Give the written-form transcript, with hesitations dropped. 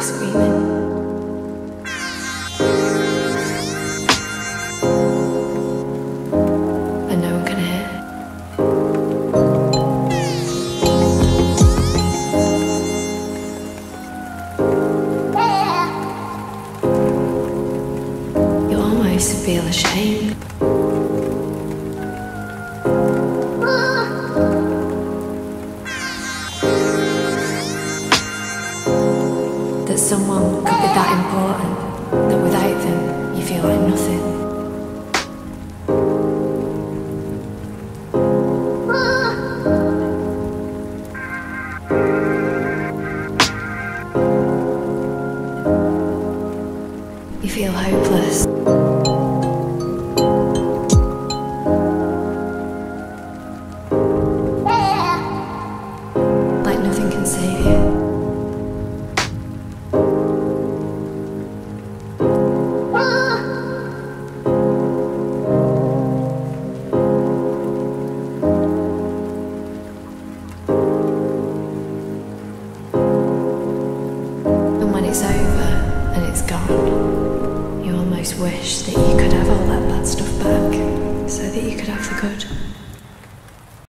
screaming. And no one can hear. You almost feel ashamed. That someone could be that important, that without them you feel like nothing. You feel hopeless. Like nothing can save you. And when it's over and it's gone, you almost wish that you could have all that bad stuff back, so that you could have the good.